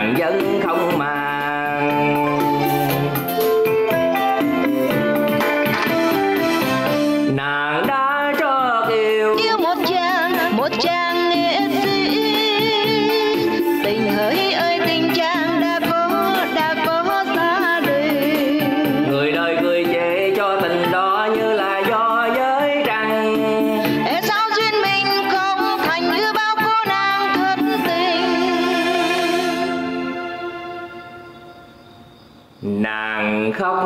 nàng vẫn không màng. Nàng đã cho yêu một chàng nghệ sĩ, tình hỡi ơi tình chàng đã có xa đi. người đời cười chê cho tình đó như là do giới trăng. Để sao duyên mình không thành như bao cô nàng thất tình. Nàng khóc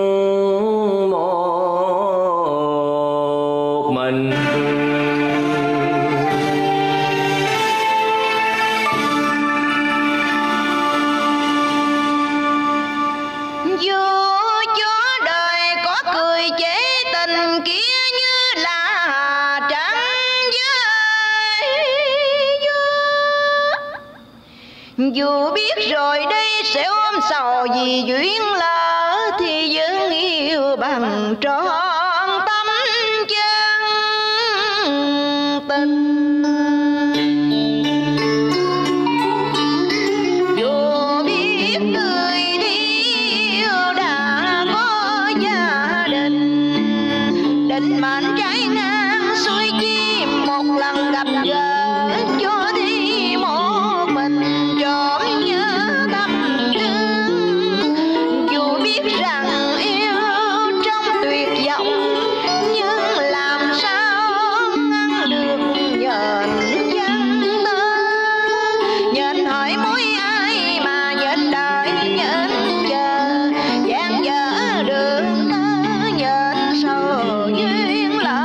một mình. Dù cho đời có cười chế tình kia như là trăng với dù biết rồi đây sẽ ôm sầu vì duyên lỡ thì vẫn yêu bằng trọn tâm chân tình. Dù biết người yêu đã có gia đình, định mệnh trái ngang xuôi chi một lần gặp gỡ cho đi một mình trộm nhớ tâm thương. Dù biết rằng yêu trong tuyệt vọng nhưng làm sao ngăn được nhện văn tơ. Nhện hỏi mối ai mà nhện đợi nhện chờ, gian dở đường tơ nhện sầu duyên lỡ.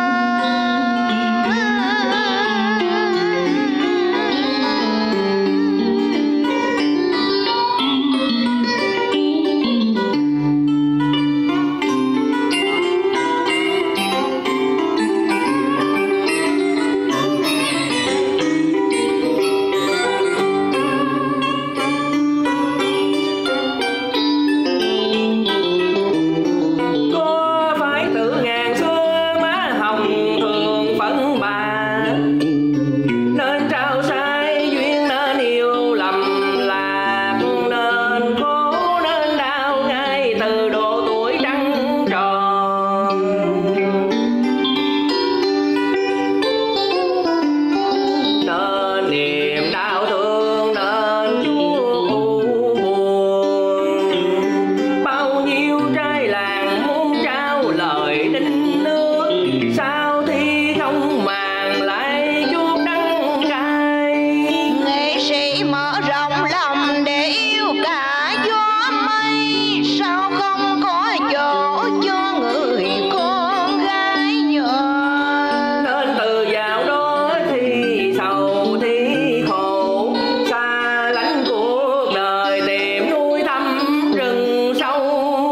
Có phải tự ngàn xưa má hồng thường phấn bà, nên trao sai duyên nên yêu lầm lạc, nên khổ nên đau ngay từ độ tuổi trăng tròn. Nên niềm đau thương nên chuốc u buồn, bao nhiêu trai làng muốn trao lời đinh nước, sao thì không màng lại chuốc đắng cay. Nghệ sĩ mở rộng lòng để yêu cả gió mây, sao không có chỗ cho người con gái nhỏ. Nên từ vào đó thì sầu thì khổ, xa lánh cuộc đời tìm núi thăm rừng sâu.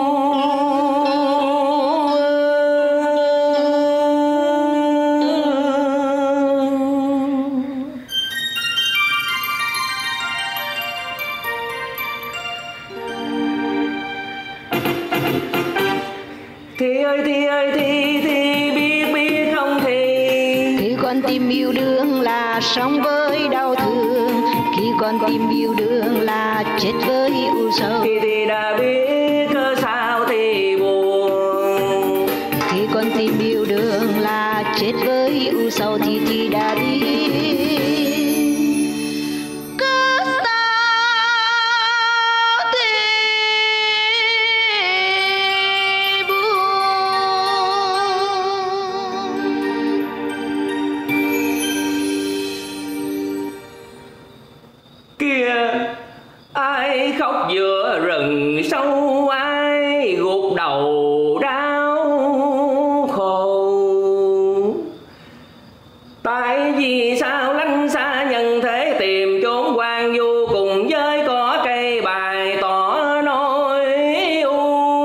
Thì ơi thì biết không Khi con tim yêu đương là sống với đau thương, khi con tim yêu đương là chết với u sầu. thì đã biết cớ sao thì buồn. Khi con tim yêu đương là chết với u sầu thì đã biết cớ sao thì buồn. Kia ai khóc giữa rừng sâu, ai gục đầu đau khổ. Tại vì sao lánh xa nhân thế tìm chốn hoang vu, cùng với cỏ cây bày tỏ nỗi u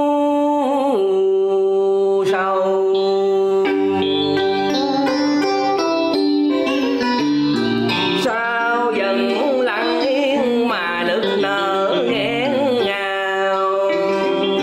sầu. Sao dần lặng yên mà nức nở nghẹn ngào,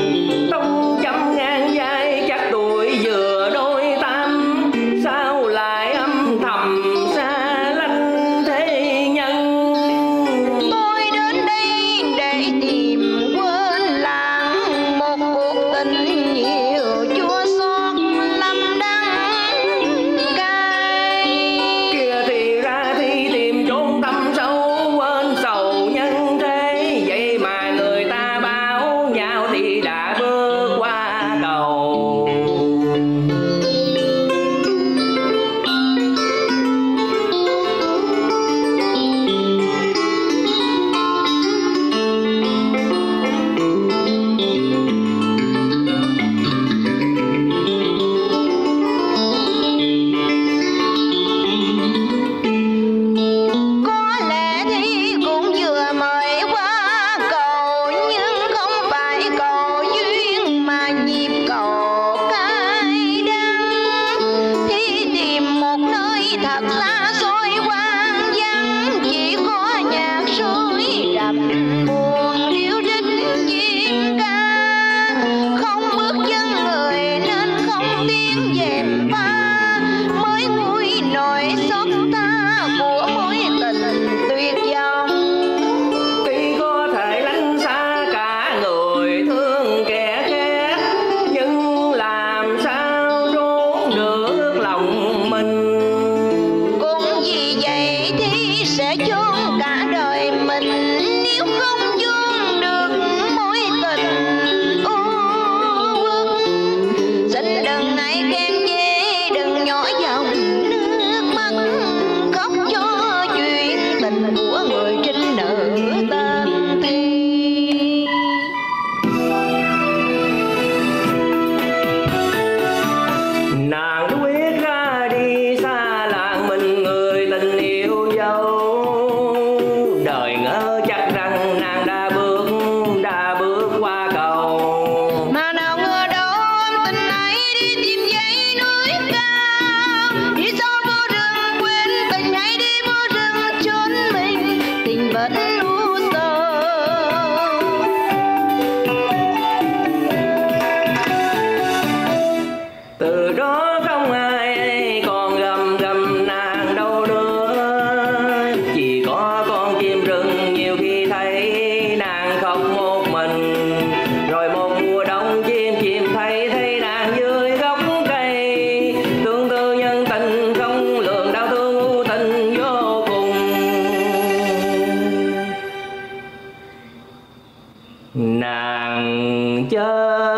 nhiều khi thấy nàng khóc một mình, rồi một mùa đông chim chìm thấy nàng dưới gốc cây, tương tư nhân tình không lường, đau thương u tình vô cùng. Nàng chơi